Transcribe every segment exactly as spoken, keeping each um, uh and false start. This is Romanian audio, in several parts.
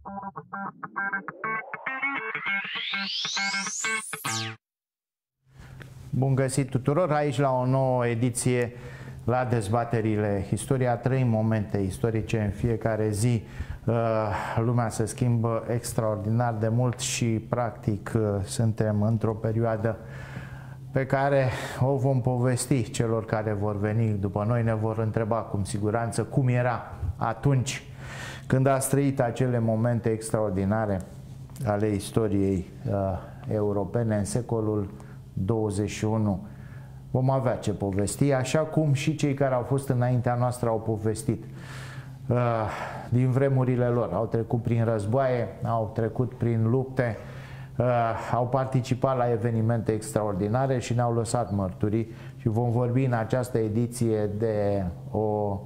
Bun găsit tuturor aici la o nouă ediție la dezbaterile Istoria. Trăim momente istorice în fiecare zi. Lumea se schimbă extraordinar de mult și practic suntem într-o perioadă pe care o vom povesti celor care vor veni după noi. Ne vor întreba cu siguranță cum era atunci când ați trăit acele momente extraordinare ale istoriei uh, europene în secolul douăzeci și unu. Vom avea ce povesti, așa cum și cei care au fost înaintea noastră au povestit uh, din vremurile lor. Au trecut prin războaie, au trecut prin lupte, uh, au participat la evenimente extraordinare și ne-au lăsat mărturii. Și vom vorbi în această ediție de o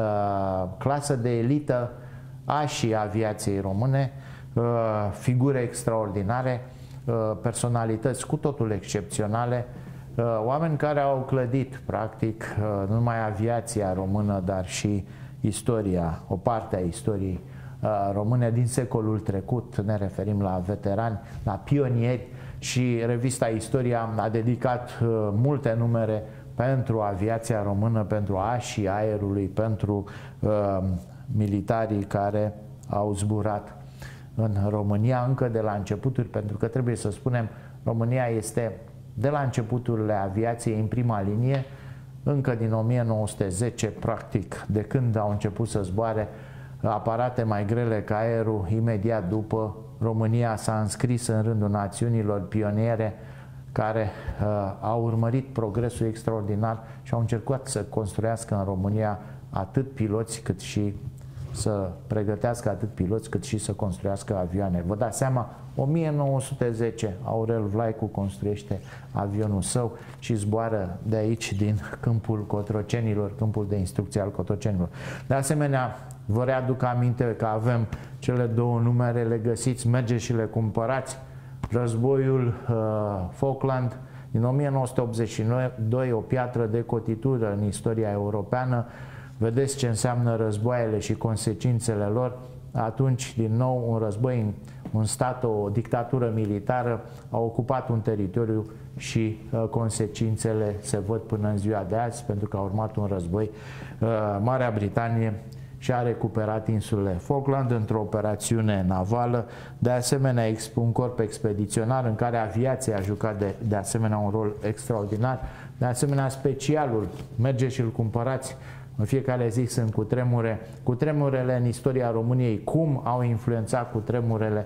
uh, clasă de elită a și aviației române, uh, figure extraordinare, personalități cu totul excepționale, oameni care au clădit practic nu numai aviația română, dar și istoria, o parte a istoriei române din secolul trecut. Ne referim la veterani, la pionieri, și revista Istoria a dedicat multe numere pentru aviația română, pentru așii aerului, pentru uh, militarii care au zburat în România încă de la începuturi, pentru că trebuie să spunem, România este de la începuturile aviației în prima linie, încă din o mie nouă sute zece, practic, de când au început să zboare aparate mai grele ca aerul. Imediat după, România s-a înscris în rândul națiunilor pioniere care uh, au urmărit progresul extraordinar și au încercat să construiască în România atât piloți cât și să pregătească atât piloți cât și să construiască avioane. Vă dați seama, o mie nouă sute zece, Aurel Vlaicu construiește avionul său și zboară de aici, din câmpul Cotrocenilor, câmpul de instrucție al Cotrocenilor. De asemenea, vă readuc aminte că avem cele două numere, le găsiți, mergeți și le cumpărați. Războiul uh, Falkland din o mie nouă sute optzeci și doi, o piatră de cotitură în istoria europeană. Vedeți ce înseamnă războaiele și consecințele lor. Atunci, din nou, un război, un stat, o dictatură militară a ocupat un teritoriu și uh, consecințele se văd până în ziua de azi, pentru că a urmat un război. Uh, Marea Britanie și-a recuperat insulele Falkland într-o operațiune navală. De asemenea, un corp expediționar în care aviația a jucat de, de asemenea un rol extraordinar. De asemenea, specialul, mergeți și îl cumpărați. În fiecare zi sunt cutremure. Cutremurele în istoria României, cum au influențat cutremurele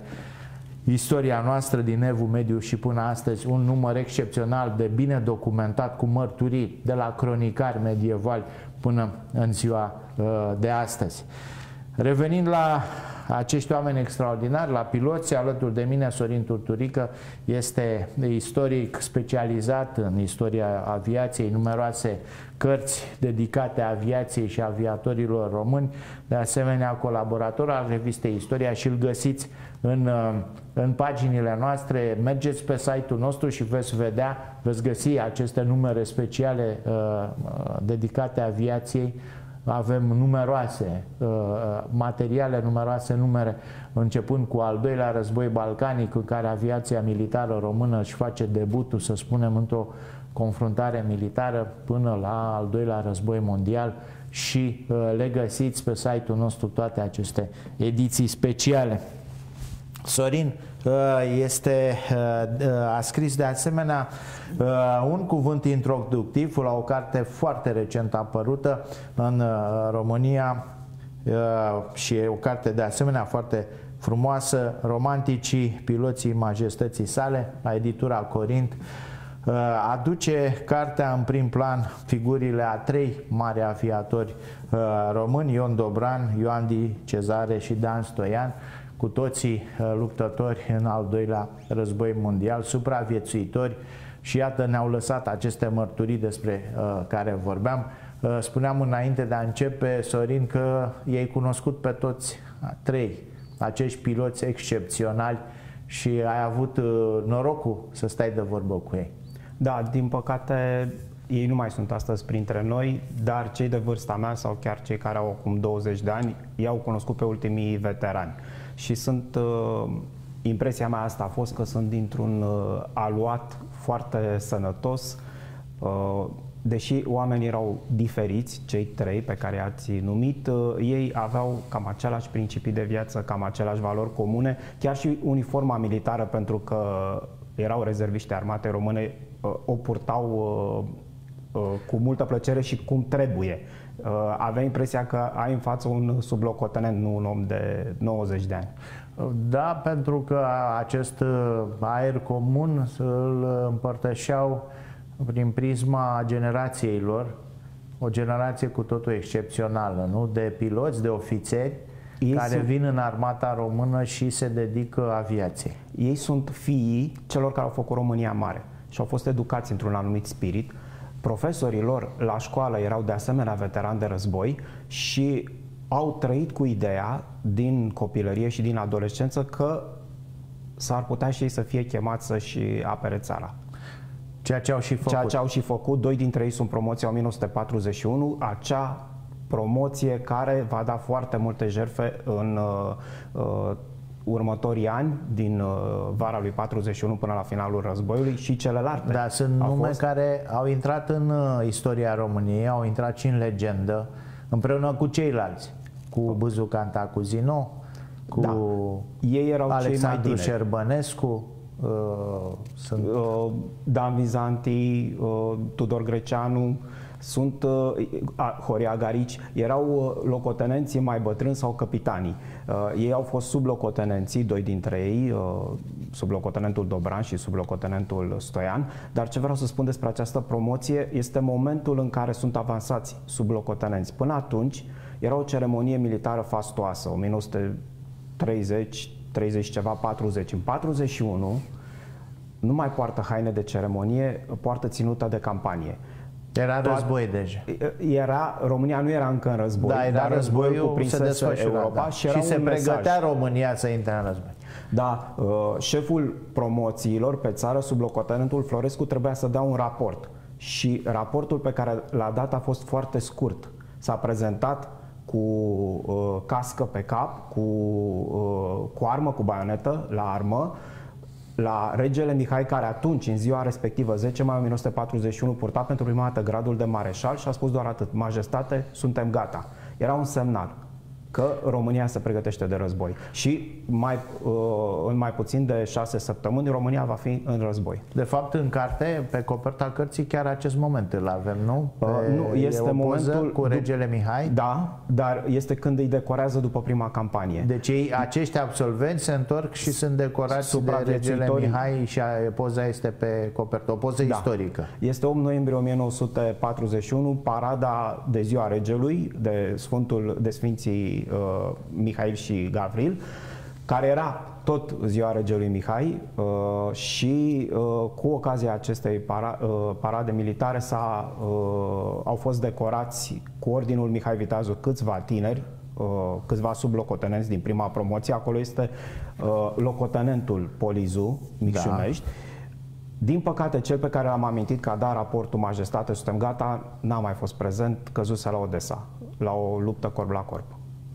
istoria noastră din Evul Mediu și până astăzi, un număr excepțional de bine documentat, cu mărturii de la cronicari medievali până în ziua uh, de astăzi. Revenind la acești oameni extraordinari, la piloți, alături de mine Sorin Turturică, este istoric specializat în istoria aviației, numeroase cărți dedicate aviației și aviatorilor români, de asemenea colaborator al revistei Istoria, și îl găsiți în, în paginile noastre. Mergeți pe site-ul nostru și veți vedea, veți găsi aceste numere speciale uh, dedicate aviației. Avem numeroase uh, materiale, numeroase numere, începând cu al doilea război balcanic, în care aviația militară română își face debutul, să spunem, într-o confruntare militară, până la al doilea război mondial, și uh, le găsiți pe site-ul nostru toate aceste ediții speciale. Sorin este, a scris de asemenea un cuvânt introductiv la o carte foarte recent apărută în România și o carte de asemenea foarte frumoasă, Romanticii piloții majestății sale, la editura Corint. Aduce cartea în prim plan figurile a trei mari aviatori români, Ion Dobran, Ioan Di Cezare și Dan Stoian, cu toții luptători în al doilea război mondial, supraviețuitori, și iată, ne-au lăsat aceste mărturii despre uh, care vorbeam. Uh, spuneam înainte de a începe, Sorin, că i-ai cunoscut pe toți trei acești piloți excepționali și ai avut uh, norocul să stai de vorbă cu ei. Da, din păcate ei nu mai sunt astăzi printre noi, dar cei de vârsta mea sau chiar cei care au acum douăzeci de ani i-au cunoscut pe ultimii veterani. și sunt, impresia mea asta a fost că sunt dintr-un aluat foarte sănătos, deși oamenii erau diferiți, cei trei pe care i-ați numit, ei aveau cam același principii de viață, cam aceleași valori comune, chiar și uniforma militară, pentru că erau rezerviști armatei române, o purtau cu multă plăcere și cum trebuie. Avea impresia că ai în față un sublocotenent, nu un om de nouăzeci de ani. Da, pentru că acest aer comun îl împărtășeau prin prisma generației lor, o generație cu totul excepțională, nu? De piloți, de ofițeri ei care sunt... vin în armata română și se dedică aviației. Ei sunt fiii celor care au făcut România mare și au fost educați într-un anumit spirit. Profesorii lor la școală erau de asemenea veterani de război și au trăit cu ideea din copilărie și din adolescență că s-ar putea și ei să fie chemați să-și apere țara. Ceea ce au și făcut. Ceea ce au și făcut. Doi dintre ei sunt promoția o mie nouă sute patruzeci și unu, acea promoție care va da foarte multe jertfe în uh, uh, următorii ani, din uh, vara lui patruzeci și unu până la finalul războiului, și celelalte. Da, sunt nume fost... care au intrat în uh, istoria României, au intrat și în legendă, împreună cu ceilalți, cu Bâzu Cantacuzino, cu da. Ei erau Alexandru cei mai Șerbănescu, uh, sunt... uh, Dan Vizanti, uh, Tudor Greceanu, sunt uh, Horia Garici, erau uh, locotenenții mai bătrâni sau capitanii. Uh, ei au fost sublocotenenții, doi dintre ei, uh, sublocotenentul Dobran și sublocotenentul Stoian, dar ce vreau să spun despre această promoție este momentul în care sunt avansați sublocotenenți. Până atunci era o ceremonie militară fastoasă, o mie nouă sute treizeci, treizeci ceva, patruzeci. În patruzeci și unu nu mai poartă haine de ceremonie, poartă ținută de campanie. Era război deja. Era, România nu era încă în război, da, era dar războiul cuprinsese Europa, da. și, era și se un pregătea mesaj. România să intre în război. Da, șeful promoțiilor pe țară, sublocotenentul Florescu, trebuia să dea un raport. Și raportul pe care l-a dat a fost foarte scurt. S-a prezentat cu uh, cască pe cap, cu, uh, cu armă, cu baionetă la armă, la regele Mihai, care atunci, în ziua respectivă, zece mai o mie nouă sute patruzeci și unu, purta pentru prima dată gradul de mareșal și a spus doar atât: Majestate, suntem gata. Era un semnal că România se pregătește de război. Și mai, în mai puțin de șase săptămâni România va fi în război. De fapt, în carte, pe coperta cărții, chiar acest moment îl avem, nu? Pe, uh, nu, este momentul cu regele Mihai. Da, dar este când îi decorează după prima campanie. Deci ei, acești absolvenți se întorc și sunt decorați de regele Mihai și poza este pe copertă, o poză da. istorică. Este opt noiembrie o mie nouă sute patruzeci și unu, parada de ziua regelui, de Sfântul, de Sfinții uh, Mihail și Gavril, care era tot ziua regelui Mihai uh, și uh, cu ocazia acestei para, uh, parade militare s-a, uh, au fost decorați cu ordinul Mihai Viteazu câțiva tineri, uh, câțiva sublocotenenți din prima promoție. Acolo este uh, locotenentul Polizu, Micșunești. Da. Din păcate, cel pe care l-am amintit că a dat raportul Majestate, suntem gata, n-a mai fost prezent, căzuse la Odessa, la o luptă corp la corp.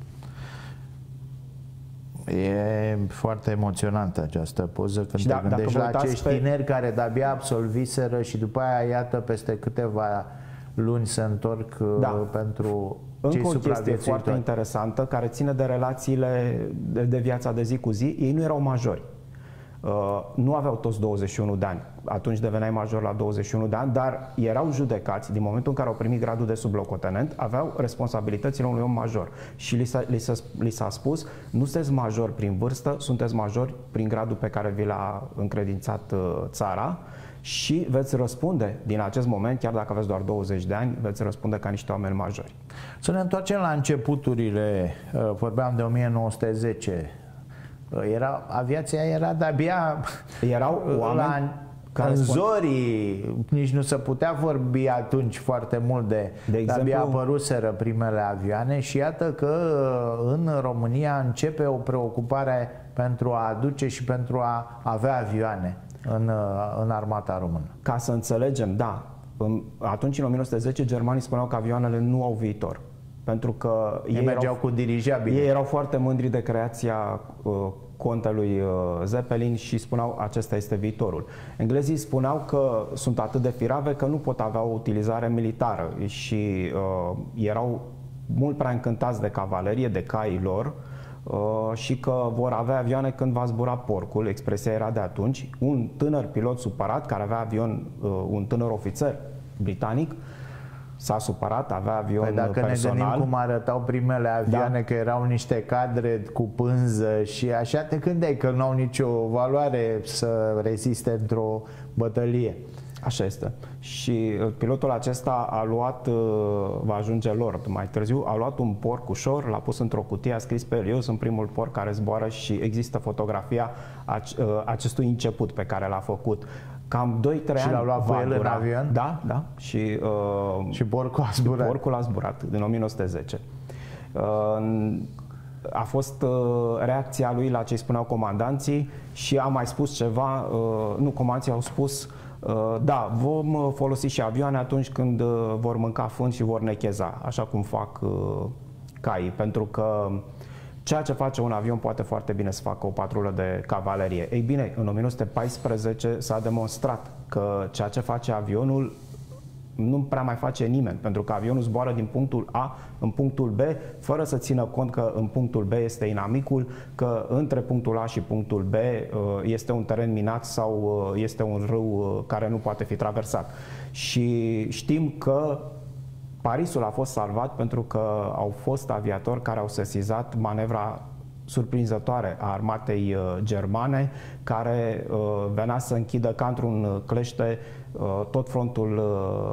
E foarte emoționantă această poză când și te da, gândești la acești pe... tineri care de-abia absolviseră și după aia, iată, peste câteva luni se întorc da. pentru Încă cei o chestie foarte interesantă care ține de relațiile de, de viața de zi cu zi. Ei nu erau majori. Uh, nu aveau toți douăzeci și unu de ani. Atunci deveneai major la douăzeci și unu de ani, dar erau judecați din momentul în care au primit gradul de sublocotenent, aveau responsabilitățile unui om major. Și li s-a, li s-a, li s-a spus: nu sunteți majori prin vârstă, sunteți majori prin gradul pe care vi l-a încredințat uh, țara și veți răspunde din acest moment, chiar dacă aveți doar douăzeci de ani, veți răspunde ca niște oameni majori. Să ne întoarcem la începuturile, uh, vorbeam de o mie nouă sute zece. Era, aviația era de-abia erau oameni la, în zorii, nici nu se putea vorbi atunci foarte mult de, de exemplu, de-abia apăruseră primele avioane și iată că în România începe o preocupare pentru a aduce și pentru a avea avioane în, în armata română. Ca să înțelegem, da, atunci în o mie nouă sute zece germanii spuneau că avioanele nu au viitor. Pentru că ei, ei mergeau erau, cu dirijabile. Ei erau foarte mândri de creația uh, contelui uh, Zeppelin și spuneau acesta este viitorul. Englezii spuneau că sunt atât de firave că nu pot avea o utilizare militară și uh, erau mult prea încântați de cavalerie, de caii lor uh, și că vor avea avioane când va zbura porcul, expresia era de atunci. Un tânăr pilot supărat care avea avion, uh, un tânăr ofițer britanic, s-a supărat, avea avion păi dacă personal. ne gândim cum arătau primele avioane, da. Că erau niște cadre cu pânză și așa, te gândeai că nu au nicio valoare să reziste într-o bătălie. Așa este. Și pilotul acesta a luat, va ajunge Lord mai târziu, a luat un porc ușor, l-a pus într-o cutie, a scris pe el: eu sunt primul porc care zboară, și există fotografia acestui început pe care l-a făcut. Cam doi trei ani. Și l-a luat cu el în avion? Da, da. Și, uh, și porcul a zburat. Porcul a zburat din o mie nouă sute zece. Uh, a fost uh, reacția lui la ce spuneau comandanții și a mai spus ceva. Uh, nu, comandanții au spus: uh, da, vom folosi și avioane atunci când uh, vor mânca fân și vor necheza, așa cum fac uh, caii, pentru că ceea ce face un avion poate foarte bine să facă o patrulă de cavalerie. Ei bine, în o mie nouă sute paisprezece s-a demonstrat că ceea ce face avionul nu prea mai face nimeni, pentru că avionul zboară din punctul A în punctul B, fără să țină cont că în punctul B este inamicul, că între punctul A și punctul B este un teren minat sau este un râu care nu poate fi traversat. Și știm că Parisul a fost salvat pentru că au fost aviatori care au sesizat manevra surprinzătoare a armatei germane, care venea să închidă ca într-un clește tot frontul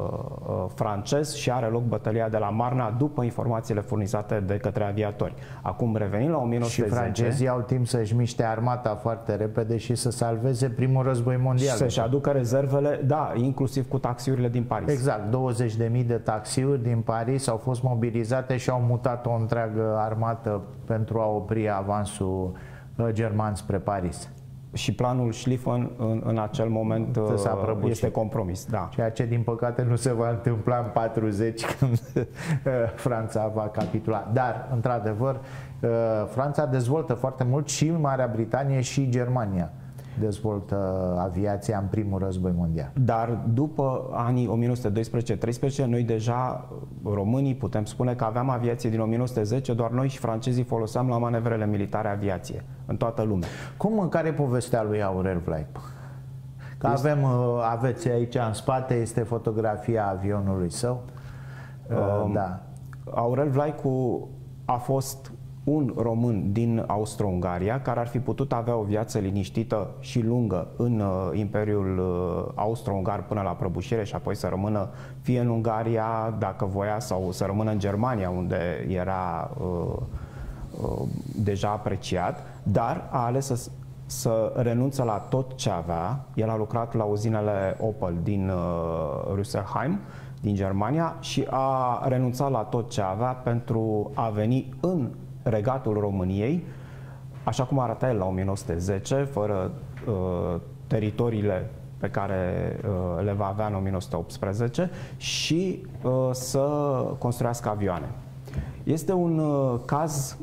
francez și are loc bătălia de la Marna după informațiile furnizate de către aviatori. Acum revenim la o mie nouă sute zece. Și francezii au timp să-și miște armata foarte repede și să salveze primul război mondial. Și să-și aducă rezervele, da, inclusiv cu taxiurile din Paris. Exact, douăzeci de mii de taxiuri din Paris au fost mobilizate și au mutat o întreagă armată pentru a opri avansul german spre Paris. Și planul Schlieffen în, în acel moment este compromis. Da. Ceea ce din păcate nu se va întâmpla în patruzeci când Franța va capitula. Dar, într-adevăr, Franța dezvoltă foarte mult și Marea Britanie și Germania dezvoltă aviația în primul război mondial. Dar după anii o mie nouă sute doisprezece treisprezece, noi deja, românii, putem spune că aveam aviație din o mie nouă sute zece, doar noi și francezii foloseam la manevrele militare aviație, în toată lumea. Cum, în care povestea lui Aurel Vlaicu? Că este... avem, aveți aici în spate, este fotografia avionului său. Um, da. Aurel Vlaicu a fost un român din Austro-Ungaria care ar fi putut avea o viață liniștită și lungă în uh, Imperiul uh, Austro-Ungar până la prăbușire și apoi să rămână fie în Ungaria dacă voia sau să rămână în Germania unde era uh, uh, deja apreciat, dar a ales să, să renunță la tot ce avea. El a lucrat la uzinele Opel din uh, Rüsselsheim, din Germania, și a renunțat la tot ce avea pentru a veni în Regatul României, așa cum arăta el la o mie nouă sute zece, fără uh, teritoriile pe care uh, le va avea în o mie nouă sute optsprezece, și uh, să construiască avioane. Este un uh, caz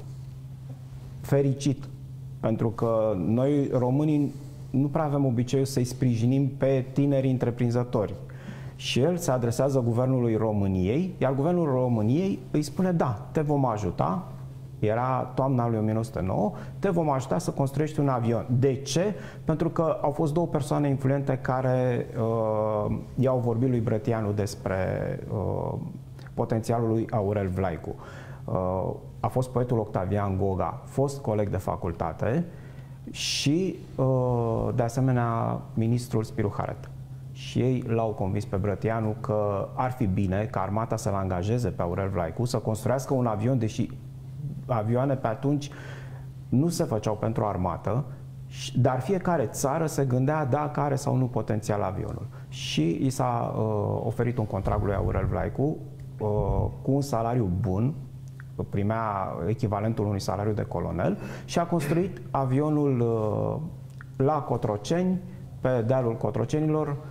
fericit, pentru că noi românii nu prea avem obiceiul să-i sprijinim pe tineri întreprinzători. Și el se adresează Guvernului României, iar Guvernul României îi spune: da, te vom ajuta. Era toamna lui o mie nouă sute nouă, te vom ajuta să construiești un avion. De ce? Pentru că au fost două persoane influente care uh, i-au vorbit lui Brătianu despre uh, potențialul lui Aurel Vlaicu. Uh, a fost poetul Octavian Goga, fost coleg de facultate, și uh, de asemenea ministrul Spiru Haret. Și ei l-au convins pe Brătianu că ar fi bine ca armata să-l angajeze pe Aurel Vlaicu să construiască un avion, deși avioane pe atunci nu se făceau pentru armată, dar fiecare țară se gândea dacă are sau nu potențial avionul. Și i s-a uh, oferit un contract lui Aurel Vlaicu uh, cu un salariu bun, primea echivalentul unui salariu de colonel, și a construit avionul uh, la Cotroceni, pe dealul Cotrocenilor,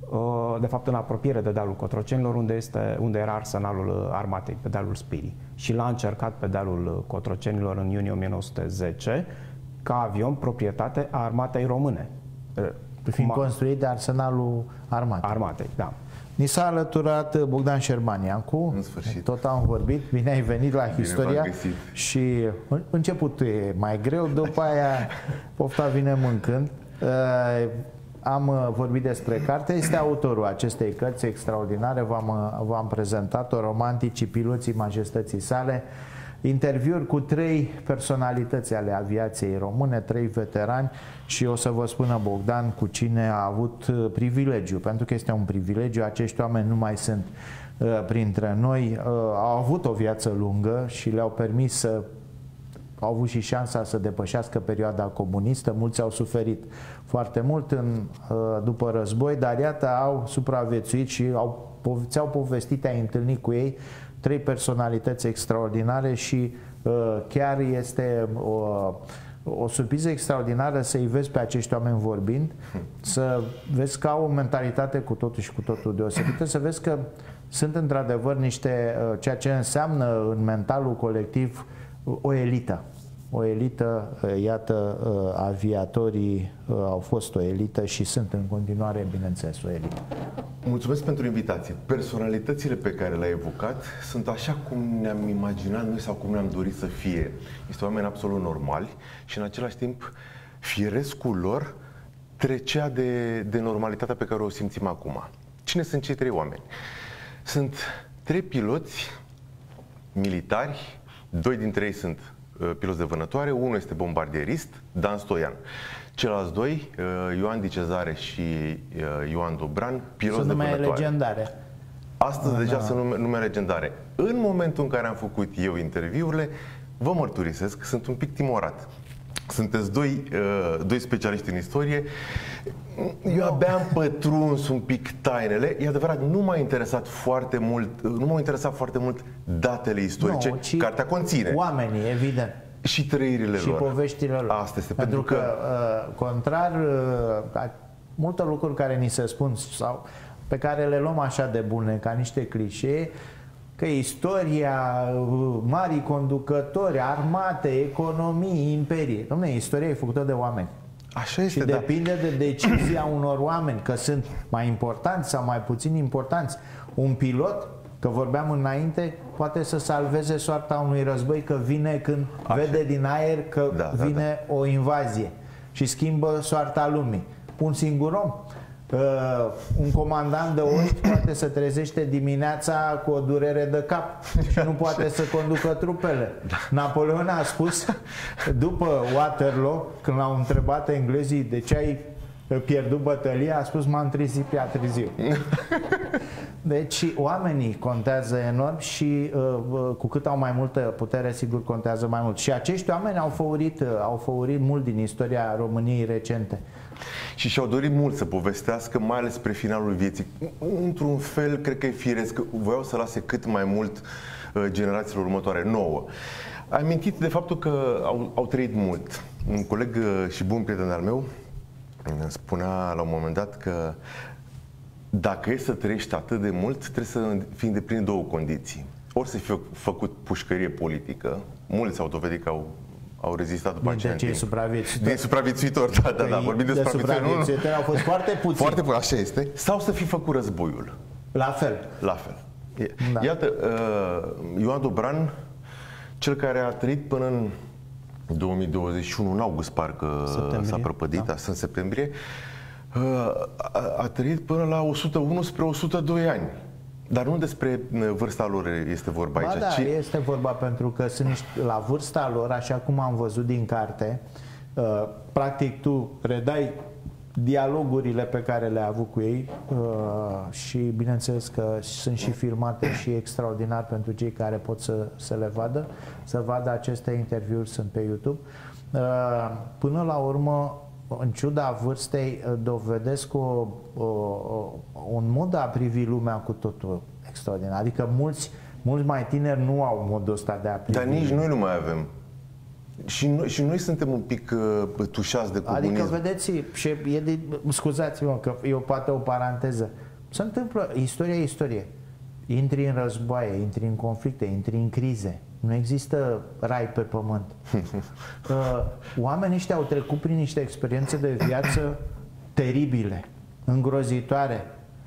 de fapt în apropiere de dealul Cotrocenilor, unde, este, unde era arsenalul armatei, pe dealul Spirii. Și l-a încercat pe dealul Cotrocenilor în iunie o mie nouă sute zece ca avion proprietate a armatei române. Fiind construit de arsenalul armatei. Armatei, da. Ni s-a alăturat Bogdan Șerban-Iancu. În sfârșit. Tot am vorbit. Bine ai venit la Bine Historia. Și începutul e mai greu, după aia pofta vine mâncând. Uh, am vorbit despre carte. Este autorul acestei cărți extraordinare. V-am prezentat-o, Romanticii, piloții majestății sale. Interviuri cu trei personalități ale aviației române, trei veterani, și o să vă spună Bogdan cu cine a avut privilegiu, pentru că este un privilegiu, acești oameni nu mai sunt uh, printre noi, uh, au avut o viață lungă și le-au permis să, au avut și șansa să depășească perioada comunistă, mulți au suferit foarte mult în, uh, după război, dar iată au supraviețuit și au, ți-au povestit, ai întâlnit cu ei, trei personalități extraordinare și uh, chiar este o, o surpriză extraordinară să-i vezi pe acești oameni vorbind, să vezi că au o mentalitate cu totul și cu totul deosebită, să vezi că sunt într-adevăr niște, uh, ceea ce înseamnă în mentalul colectiv uh, o elită. O elită, uh, iată, uh, aviatorii uh, au fost o elită și sunt în continuare, bineînțeles, o elită. Mulțumesc pentru invitație. Personalitățile pe care le-ai evocat sunt așa cum ne-am imaginat noi sau cum ne-am dorit să fie. Este oameni absolut normali și în același timp firescul lor trecea de, de normalitatea pe care o simțim acum. Cine sunt cei trei oameni? Sunt trei piloți militari, doi dintre ei sunt uh, piloți de vânătoare, unul este bombardierist, Dan Stoian. Ceilalți doi, Ioan Di Cezare și Ioan Dobran, piloți de vânătoare. Sunt legendare. Astăzi ah, deja da. sunt nume, nume legendare. În momentul în care am făcut eu interviurile, vă mărturisesc, sunt un pic timorat. Sunteți doi, doi specialiști în istorie. Eu abia am pătruns un pic tainele. E adevărat, nu m-a interesat foarte mult, nu m-au interesat foarte mult datele istorice. No, cartea conține. Oamenii, evident. Și trăirile și lor. Și poveștile lor. Asta este, pentru, pentru că, că contrar multe lucruri care ni se spun sau pe care le luăm așa de bune, ca niște clișee, că istoria, marii conducători, armate, economii, imperii. Dom'le, istoria e făcută de oameni. Așa este, și da. depinde de decizia unor oameni, că sunt mai importanți sau mai puțin importanți. Un pilot, că vorbeam înainte, poate să salveze soarta unui război, că vine când Așa. vede din aer că da, vine da, da. o invazie și schimbă soarta lumii. Un singur om. Uh, un comandant de oști poate să trezește dimineața cu o durere de cap și nu poate să conducă trupele. Napoleon a spus, după Waterloo, când l-au întrebat englezii de ce ai pierdut bătălia, a spus, m-am trezit prea târziu. Deci oamenii contează enorm și uh, cu cât au mai multă putere, sigur contează mai mult. Și acești oameni au făurit, au făurit mult din istoria României recente. Și și-au dorit mult să povestească, mai ales spre finalul vieții. Într-un fel, cred că e firesc, că voiau să lase cât mai mult uh, generațiilor următoare, nouă. Ai amintit de faptul că au, au trăit mult. Un coleg uh, și bun prieten al meu spunea la un moment dat că dacă e să trăiești atât de mult, trebuie să fii îndeplinit două condiții. Ori să fi făcut pușcărie politică, mulți s-au dovedit că au, au rezistat după aceea. Din supraviețuitori. Din supraviețuitori, da, da, da. Vorbim de, de supraviețuitori, au fost foarte puțini. Foarte puțini, așa este. Sau să fi făcut războiul. La fel. La fel. Da. Iată, Ioan Dobran, cel care a trăit până în două mii douăzeci și unu, în august, parcă s-a prăpădit, da. În septembrie, a, a trăit până la o sută unu spre o sută doi ani. Dar nu despre vârsta lor este vorba ba aici. Da, ci... este vorba pentru că sunt niște, la vârsta lor, așa cum am văzut din carte, uh, practic tu redai dialogurile pe care le-a avut cu ei uh, și bineînțeles că sunt și filmate și extraordinar pentru cei care pot să, să le vadă, să vadă aceste interviuri, sunt pe YouTube. Uh, până la urmă, în ciuda vârstei, dovedesc o, o, un mod de a privi lumea cu totul extraordinar. Adică mulți, mulți mai tineri nu au modul ăsta de a privi. Dar nici noi nu mai avem. Și noi, și noi suntem un pic uh, tușați de comunism. Adică, vedeți, și e de, scuzați-mă că e o, poate o paranteză. Se întâmplă, istoria e istorie. Intri în războaie, intri în conflicte, intri în crize. Nu există rai pe pământ. uh, oamenii ăștia au trecut prin niște experiențe de viață teribile, îngrozitoare.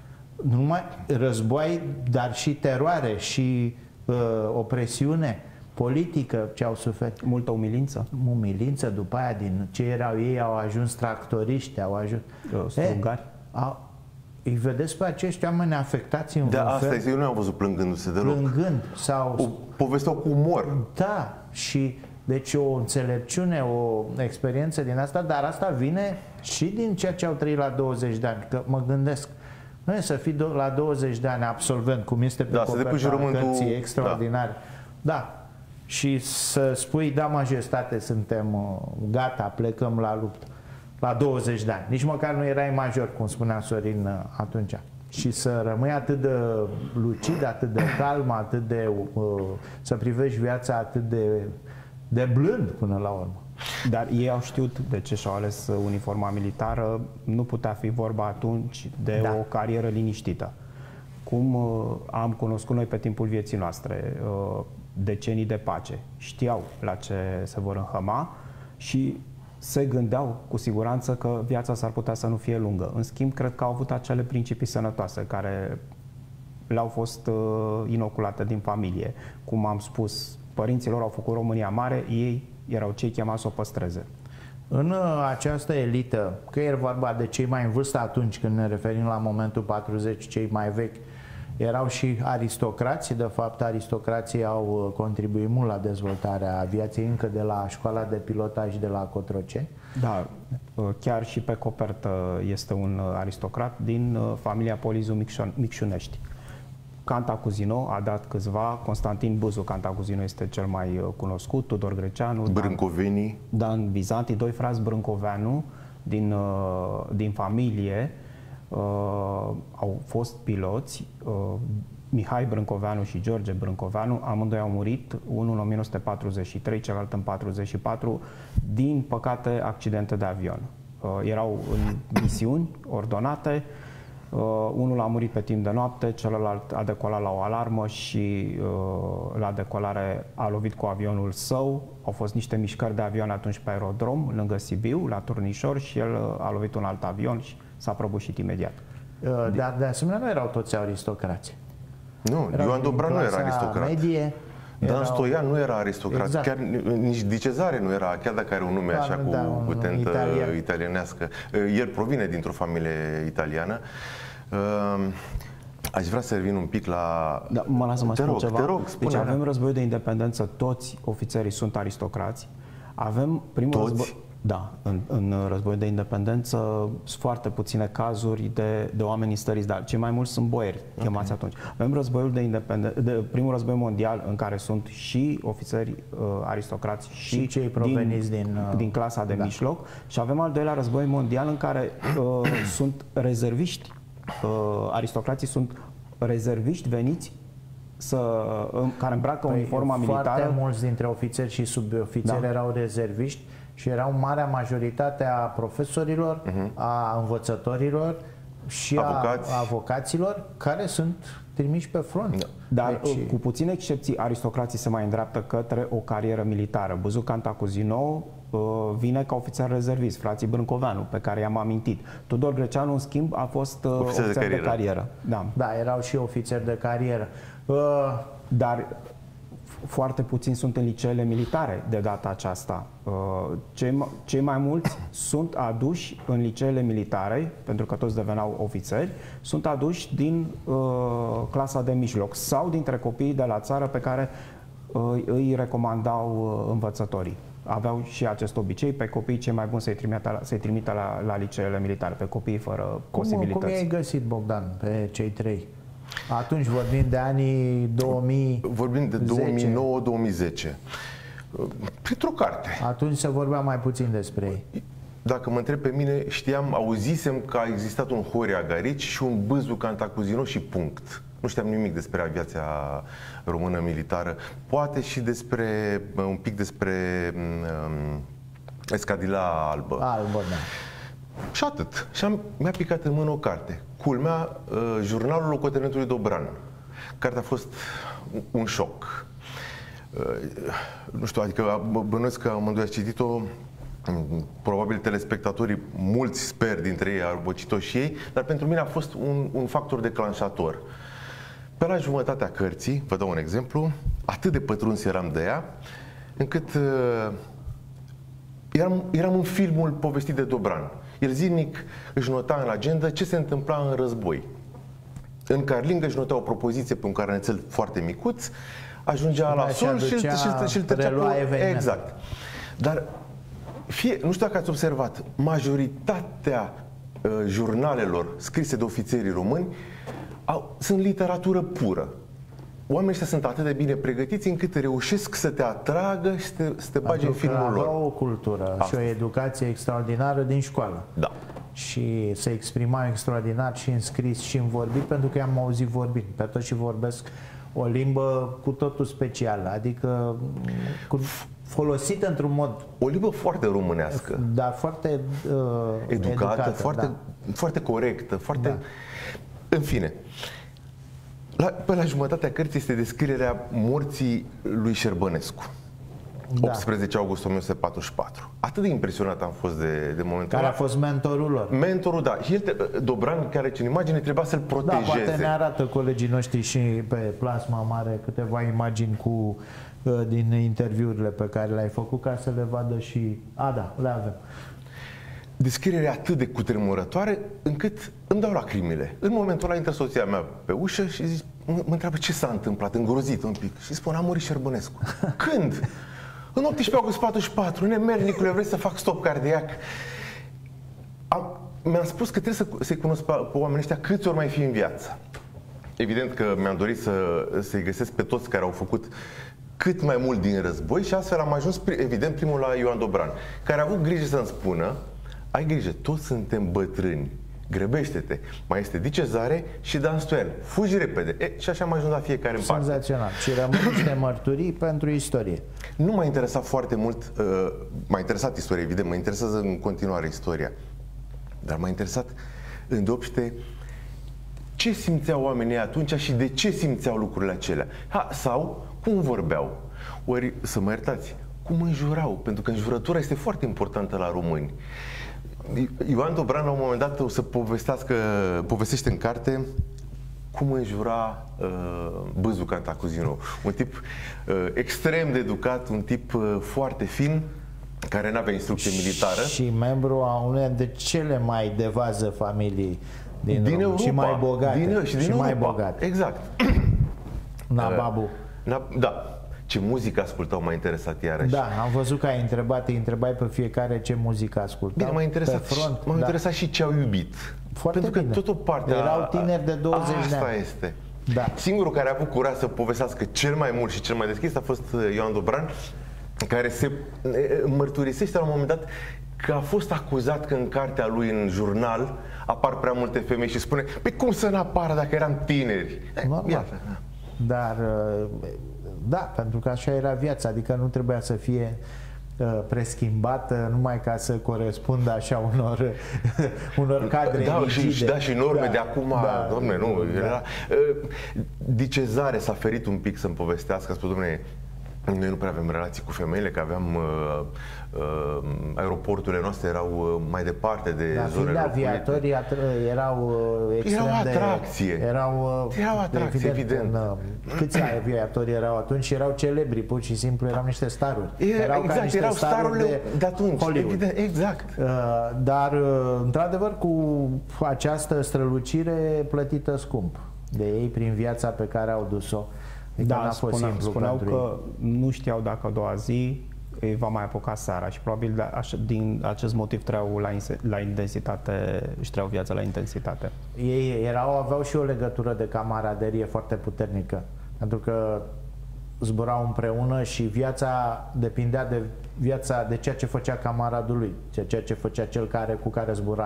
Nu numai război, dar și teroare și uh, opresiune politică ce au suferit. Multă umilință. Umilință, după aia din ce erau ei au ajuns tractoriști, au ajuns... Strugari. Au, îi vedeți pe acești oameni afectați în Da, asta fel, este, eu nu am văzut plângându-se deloc. plângând sau... O povesteau cu umor. Da, și deci o înțelepciune, o experiență din asta, dar asta vine și din ceea ce au trăit la douăzeci de ani, că mă gândesc, nu e să fii la douăzeci de ani absolvent, cum este pe Da, să depui coperta cărții, jurământul- extraordinar. Da. da. Și să spui, da, majestate, suntem uh, gata, plecăm la luptă. La douăzeci de ani. Nici măcar nu erai major, cum spunea Sorin uh, atunci. Și să rămâi atât de lucid, atât de calm, atât de... Uh, să privești viața atât de, de blând până la urmă. Dar ei au știut de ce și-au ales uniforma militară. Nu putea fi vorba atunci de Da. o carieră liniștită. Cum uh, am cunoscut noi pe timpul vieții noastre, uh, decenii de pace. Știau la ce se vor înhăma și se gândeau cu siguranță că viața s-ar putea să nu fie lungă. În schimb, cred că au avut acele principii sănătoase care le-au fost uh, inoculate din familie. Cum am spus, părinții lor au făcut România mare, ei erau cei chemați să o păstreze. În uh, această elită, că e vorba de cei mai în vârstă atunci când ne referim la momentul patruzeci, cei mai vechi, erau și aristocrații. De fapt, aristocrații au uh, contribuit mult la dezvoltarea aviației încă de la școala de pilotaj de la Cotroceni. Da, uh, chiar și pe copertă este un uh, aristocrat din uh, familia Polizu Micșun- Micșunești. Cantacuzino a dat câțiva, Constantin Buzu Cantacuzino este cel mai uh, cunoscut, Tudor Greceanu, Brâncovenii. Dan Bizanti, doi frați Brâncoveanu din, uh, din familie, uh, au fost piloți, uh, Mihai Brâncoveanu și George Brâncoveanu, amândoi au murit, unul în o mie nouă sute patruzeci și trei, celălalt în patruzeci și patru, din păcate accidente de avion. Uh, erau în misiuni ordonate, uh, unul a murit pe timp de noapte, celălalt a decolat la o alarmă și uh, la decolare a lovit cu avionul său. Au fost niște mișcări de avion atunci pe aerodrom, lângă Sibiu, la Turnișor, și el uh, a lovit un alt avion și s-a prăbușit imediat. Uh, dar de asemenea nu erau toți aristocrați. Nu, Erau Ioan din Dobran nu era clasa aristocrat. Medie, Dan erau... Stoian nu era aristocrat, Exact. chiar nici Di Cezare nu era, chiar dacă are un nume Da, așa da, cu, un cu tentă italian. italienească. El provine dintr-o familie italiană. Aș vrea să revin un pic la... Da, mă las să mă te spun rog, ceva. Te rog, deci spune, avem da. războiul de independență, toți ofițerii sunt aristocrați. Avem primul Toți? război... Da, în, în războiul de independență sunt foarte puține cazuri de, de oameni stăriți, dar cei mai mulți sunt boieri, okay, chemați atunci. Avem războiul de independență, de primul război mondial în care sunt și ofițeri uh, aristocrați și, Și cei proveniți din, din, uh, din clasa de da. mijloc, și avem al doilea război mondial în care uh, sunt rezerviști. Uh, aristocrații sunt rezerviști veniți să, care îmbracă Păi, uniforma militară. Foarte mulți dintre ofițeri și subofițeri Da. erau rezerviști și erau marea majoritate a profesorilor, uh-huh. a învățătorilor și Avocați. a avocaților care sunt trimiși pe front. Da. Dar Deci, cu puține excepții, aristocrații se mai îndreaptă către o carieră militară. Buzu Cantacuzino uh, vine ca ofițer rezervist, frații Brâncoveanu, pe care i-am amintit. Tudor Greceanu, în schimb, a fost uh, Ofițer de ofițer de carieră. carieră. Da. da, erau și ofițeri de carieră. Uh, Dar foarte puțini sunt în liceele militare de data aceasta. Uh, Cei, cei mai mulți sunt aduși în liceele militare, pentru că toți deveneau ofițeri, sunt aduși din uh, clasa de mijloc sau dintre copiii de la țară pe care uh, îi recomandau uh, învățătorii. Aveau și acest obicei, pe copiii cei mai buni să-i trimită, să-i trimită la, la liceele militare, pe copiii fără cum, posibilități. cum i-ai găsit, Bogdan, pe cei trei? Atunci vorbim de anii două mii zece. Vorbim de două mii nouă două mii zece. Printr-o carte. Atunci se vorbea mai puțin despre ei. Dacă mă întreb pe mine, știam, auzisem că a existat un Horia Garici și un Bâzu Cantacuzino și punct. nu știam nimic despre aviația română militară, poate și despre, un pic despre um, Escadila Albă. Albă, da. Și atât. Și am, mi-a picat în mână o carte. Culmea, uh, jurnalul locotenentului Dobran. Cartea a fost un șoc. Uh, nu știu, adică bănuiesc că amândoi ați citit-o, probabil telespectatorii, mulți sper dintre ei au băcit-o și ei, dar pentru mine a fost un, un factor declanșator. Pe la jumătatea cărții, vă dau un exemplu, atât de pătruns eram de ea, încât uh, eram, eram în filmul povestit de Dobran. El zilnic își nota în agenda ce se întâmpla în război. În Carlingă își nota o propoziție pe un carnețel foarte micuț, ajungea la sol și îl trecea pe... Exact. Dar fie, nu știu dacă ați observat, majoritatea uh, jurnalelor scrise de ofițerii români au, sunt literatură pură. Oamenii ăștia sunt atât de bine pregătiți încât reușesc să te atragă și să te, să te bagi în filmul lor. Aveau o cultură Asta. și o educație extraordinară din școală. Da. Și se exprima extraordinar și în scris și în vorbit, pentru că am auzit vorbind. Pe toți și vorbesc o limbă cu totul specială, adică cu, folosită într-un mod... O limbă foarte românească. Dar foarte uh, educată, educată, foarte, da. foarte corectă, foarte... Da. În fine, la, pe la jumătatea cărții este descrierea morții lui Șerbănescu. Da. optsprezece august o mie nouă sute patruzeci și patru. Atât de impresionat am fost de, de momentul Care a fost mentorul lor. Mentorul, da. Și el, Dobran, care are în imagine, trebuia să-l protejeze. Da, poate ne arată colegii noștri și pe plasma mare câteva imagini cu, din interviurile pe care le-ai făcut, ca să le vadă și... A, da, le avem. Descrierea atât de cutremurătoare încât îmi dau lacrimile. În momentul ăla intră soția mea pe ușă și zice, mă, mă întreabă ce s-a întâmplat, îngrozit un pic. Și spune, a murit Șerbănescu. Când? În optsprezece august patruzeci și patru, nemernicule, vrei să fac stop cardiac? Am, mi-am spus că trebuie să, să-i cunosc pe, pe oamenii ăștia câți ori mai fi în viață. Evident că mi-am dorit să, să-i găsesc pe toți care au făcut cât mai mult din război și astfel am ajuns, evident, primul la Ioan Dobran, care a avut grijă să-mi spună, ai grijă, toți suntem bătrâni, grăbește-te, mai este Dicezare și Dan Stoian, fugi repede. E, și așa am ajuns la fiecare în parte. Senzațional. Și rămân niște mărturii pentru istorie. Nu m-a interesat foarte mult, uh, m-a interesat istoria, evident, mă interesează în continuare istoria, dar m-a interesat îndeopște ce simțeau oamenii atunci și de ce simțeau lucrurile acelea. Ha, sau cum vorbeau. Ori, să mă iertați, cum înjurau, pentru că înjurătura este foarte importantă la români. Ioan Dobran la un moment dat o să povestească, povestește în carte cum înjura uh, Bâzu Cantacuzino, un tip uh, extrem de educat, un tip uh, foarte fin, care nu avea instrucție militară. Și membru a unei de cele mai de vază familii din, din Europa, și mai bogate. Din, și din și Europa, mai bogate. Exact. Nababu. Uh, da. Ce muzică ascultau, m-a interesat iarăși. Da, am văzut că ai întrebat, îi întrebai pe fiecare ce muzică ascultau. Bine, m-a interesat, front, m-a da. interesat și ce au iubit. Foarte Pentru bine. că tot o parte erau tineri de douăzeci de ani. Asta este. Da. Singurul care a avut curaj să povestească cel mai mult și cel mai deschis a fost Ioan Dobran, care se mărturisește la un moment dat că a fost acuzat că în cartea lui, în jurnal, apar prea multe femei și spune, păi cum să n-apară dacă eram tineri? Normal. Iată. Dar, da, pentru că așa era viața, adică nu trebuia să fie preschimbată numai ca să corespundă așa unor, unor cadre da, rigide. Și, da, și norme da, de acum, da, domne, nu, da. era... Dicezare s-a ferit un pic să-mi povestească, a spus, domne, noi nu prea avem relații cu femeile, că aveam uh, uh, aeroporturile noastre erau uh, mai departe de da, zonele aviatorii erau uh, extrem erau atracție. De, erau, uh, erau atracție, evident. evident. În, uh, câți aviatori erau atunci? Erau celebri, pur și simplu erau niște staruri. Era, erau exact, ca niște erau starurile de, de atunci. Hollywood. Evident, exact. Uh, dar, uh, într-adevăr, cu această strălucire plătită scump de ei prin viața pe care au dus-o. Da, a fost spuneau, spuneau că ei. nu știau dacă a doua zi îi va mai apuca seara și probabil de, așa, din acest motiv trăiau la, la intensitate, își trăiau viața la intensitate. Ei erau, aveau și o legătură de camaraderie foarte puternică, pentru că zburau împreună și viața depindea de viața, de ceea ce făcea camaradul lui, ceea ce făcea cel care, cu care zbura.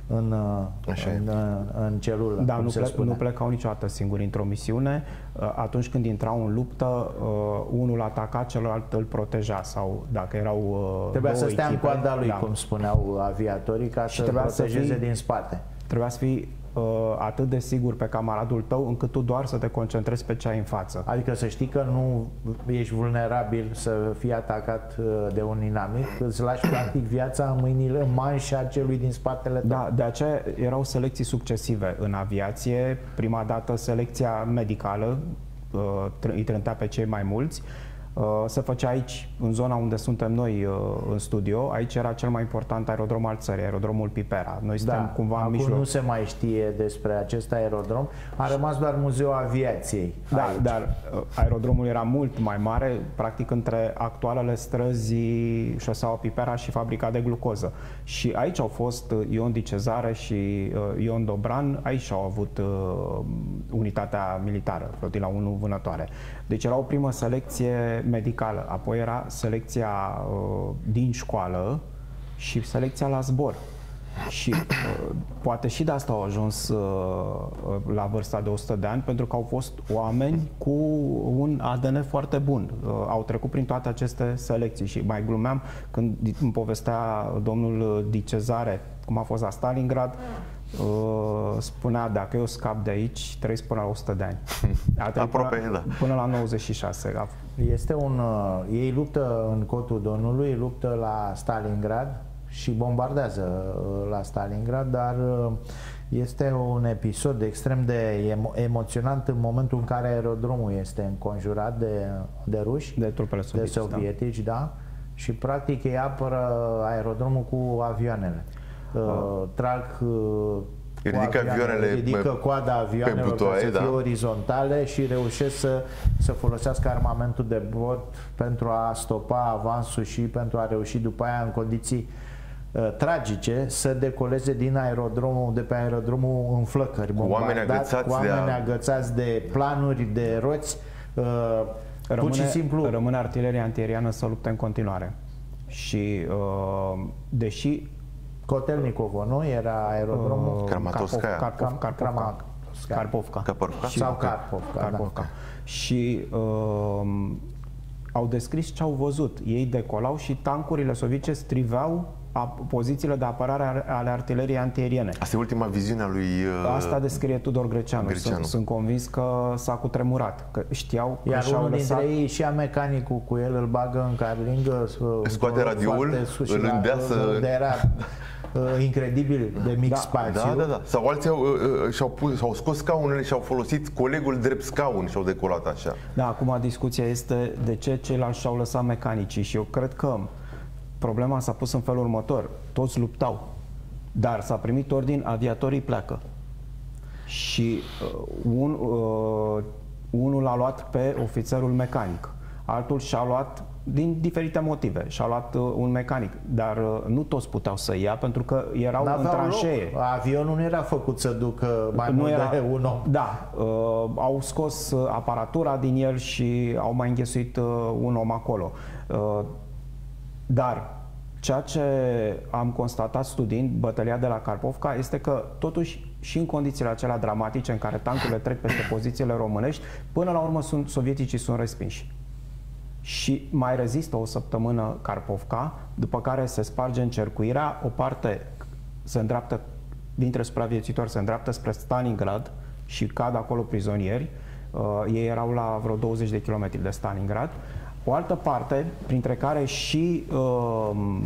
în, în, în celulă. Da, nu, ple nu plecau niciodată singuri într-o misiune. Atunci când intrau în luptă, unul ataca, celălalt îl proteja, sau dacă erau Trebuia să stea echipe, în coada lui, da. cum spuneau aviatorii, ca și să protejeze să fii, din spate. Trebuia să fii uh, atât de sigur pe camaradul tău, încât tu doar să te concentrezi pe ce ai în față. Adică să știi că nu ești vulnerabil să fii atacat de un inamic, îți lași practic viața în mâinile, în manșa celui din spatele tău. Da, de aceea erau selecții succesive în aviație. Prima dată selecția medicală, uh, îi trântea pe cei mai mulți. Se făcea aici, în zona unde suntem noi în studio. Aici era cel mai important aerodrom al țării, aerodromul Pipera. Noi suntem da, cumva acum în mijloc. Nu se mai știe despre acest aerodrom. A rămas doar Muzeul Aviației. Da, aici. Dar aerodromul era mult mai mare, practic între actualele străzi șoseaua Pipera și fabrica de glucoză. Și aici au fost Ion Di Cezare și Ion Dobran. Aici au avut unitatea militară, flotila unu vânătoare. Deci era o primă selecție medicală, apoi era selecția uh, din școală și selecția la zbor. Și uh, poate și de asta au ajuns uh, la vârsta de o sută de ani, pentru că au fost oameni cu un A D N foarte bun. Uh, au trecut prin toate aceste selecții și mai glumeam când îmi povestea domnul Di Cezare cum a fost la Stalingrad. Uh, spunea, dacă eu scap de aici, trăiesc până la o sută de ani. Aproape, până, da. Până la nouăzeci și șase. Este un, uh, ei luptă în Cotul Donului, luptă la Stalingrad și bombardează uh, la Stalingrad, dar uh, este un episod extrem de emo emoționant în momentul în care aerodromul este înconjurat de, de ruși, de trupele sovietice, de sovietici, da. da, și practic ei apără aerodromul cu avioanele. Uh, trag uh, ridică avioanele, ridică coada avioanelor butoaie, ca să fie da. orizontale și reușesc să, să folosească armamentul de bord pentru a stopa avansul și pentru a reuși după aia în condiții uh, tragice să decoleze din aerodromul, de pe aerodromul în flăcări, cu oameni agățați, cu oameni de, a... agățați de planuri, de roți, uh, rămâne, pur și simplu rămâne artileria antiaeriană să lupte în continuare. Și uh, deși Cotelnicovo, nu? Era aerodromul uh, Kramatorskaya. Karpovka. Karpovka. Karpovka. Sau Karpovka, Karpovka. Da. Și uh, au descris ce au văzut. Ei decolau și tancurile sovietice striveau pozițiile de apărare ale artileriei antiaeriene. Asta e ultima viziune a lui... Uh, Asta descrie Tudor Greceanu. Greceanu. Sunt, sunt convins că s-a cutremurat, că știau că iar unul lăsat... dintre ei și a mecanicul cu el, îl bagă în carlingă, scoate radioul, îl îndeasă... Unde era uh, incredibil de mic da, spațiu. Da, da, da. Sau alții au, uh, și-au pus, și-au scos scaunele și au folosit colegul drept scaun și au decolat așa. Da, acum discuția este de ce ceilalți și-au lăsat mecanicii și eu cred că problema s-a pus în felul următor. Toți luptau, dar s-a primit ordin, aviatorii pleacă. Și uh, un, uh, unul l-a luat pe ofițerul mecanic, altul și-a luat, din diferite motive, și-a luat uh, un mecanic, dar uh, nu toți puteau să ia, pentru că erau în tranșee. Avionul nu era făcut să ducă mai nu mult era, de un om. Da, uh, au scos uh, aparatura din el și au mai înghesuit uh, un om acolo. Uh, Dar ceea ce am constatat studiind bătălia de la Karpovka este că totuși și în condițiile acelea dramatice în care tancurile trec peste pozițiile românești, până la urmă sunt, sovieticii sunt respinși. Și mai rezistă o săptămână Karpovka, după care se sparge încercuirea, o parte se îndreaptă, dintre supraviețuitori se îndreaptă spre Stalingrad și cad acolo prizonieri. Uh, ei erau la vreo douăzeci de kilometri de Stalingrad. O altă parte, printre care și uh,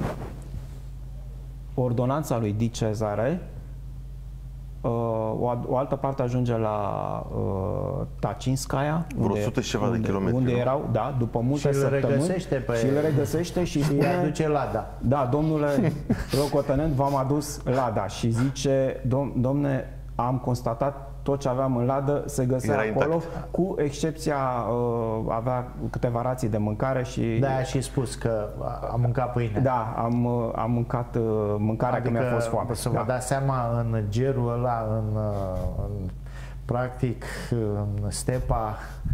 ordonanța lui Di Cezare, uh, o, o altă parte ajunge la uh, Tacinskaya, vreo o sută și ceva de kilometri, unde nu? erau, da, după multe și săptămâni, regăsește pe... și le regăsește și spune, îi aduce Lada. Da, domnule locotenent, v-am adus Lada și zice, dom domne, am constatat tot ce aveam în ladă se găsea era acolo, intact. Cu excepția uh, avea câteva rații de mâncare și... Da, și spus că a mâncat pâine. Da, am, am mâncat uh, mâncarea adică, că mi-a fost foame. Să da. vă dați seama, în gerul ăla, în, în, practic, în stepa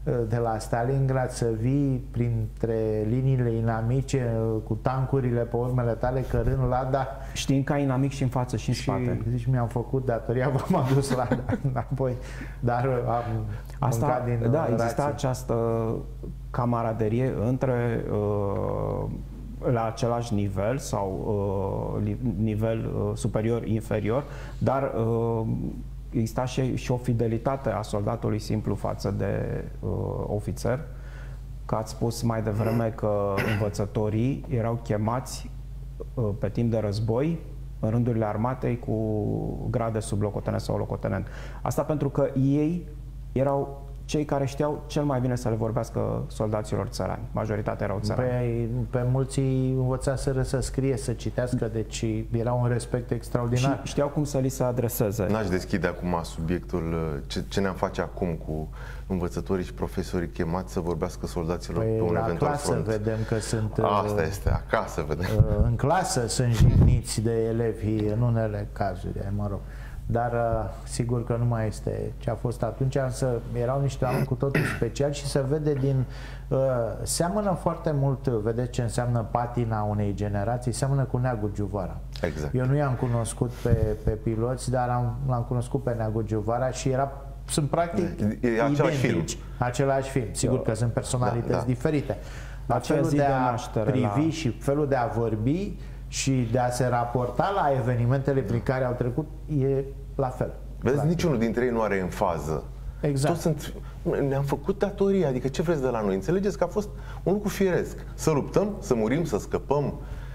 de la Stalingrad să vii printre liniile inamice cu tancurile pe urmele tale cărând Lada. Știind că ai inamic și în față și în și spate. Zici, mi-am făcut datoria, v-am adus Lada înapoi, dar am Asta, mâncat din da, rație. exista această camaraderie între uh, la același nivel sau uh, nivel uh, superior-inferior, dar uh, exista și, și o fidelitate a soldatului simplu față de uh, ofițer, că ați spus mai devreme că învățătorii erau chemați uh, pe timp de război în rândurile armatei cu grade sublocotenent sau locotenent. Asta pentru că ei erau cei care știau cel mai bine să le vorbească soldaților țărani. Majoritatea erau țărani. Pe, pe mulți învățaseră să scrie, să citească, deci era un respect extraordinar. Și știau cum să li se adreseze. N-aș deschide acum subiectul ce, ce ne-am face acum cu învățătorii și profesorii chemați să vorbească soldaților Păi pe un la eventual clasă front. vedem că sunt... Asta este, acasă vedem. În clasă sunt jigniți de elevi în unele cazuri, mă rog. Dar sigur că nu mai este ce a fost atunci, însă erau niște oameni cu totul special și se vede din... Uh, seamănă foarte mult, vedeți ce înseamnă patina unei generații, seamănă cu Neagu Giuvara. Exact. Eu nu i-am cunoscut pe, pe piloți, dar am, l-am cunoscut pe Neagu Giuvara și era, sunt practic e, e același film. Același film. Sigur că sunt personalități da, da. diferite. La felul de a privi la... și felul de a vorbi și de a se raporta la evenimentele prin care au trecut e la fel. Vedeți, la niciunul dintre ei nu are în fază. Exact. Toți sunt, ne-am făcut datoria, adică ce vreți de la noi? Înțelegeți că a fost un lucru firesc. Să luptăm, să murim, să scăpăm.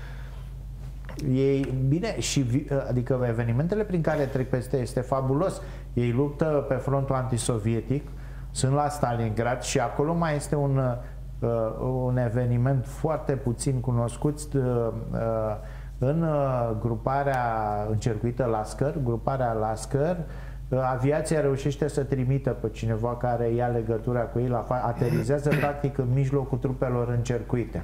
Ei, bine, și adică evenimentele prin care trec peste este fabulos. Ei luptă pe frontul antisovietic, sunt la Stalingrad și acolo mai este un Uh, un eveniment foarte puțin cunoscut uh, uh, în uh, gruparea încercuită Lasker, gruparea Lasker, uh, aviația reușește să trimită pe cineva care ia legătura cu ei, la aterizează practic în mijlocul trupelor încercuite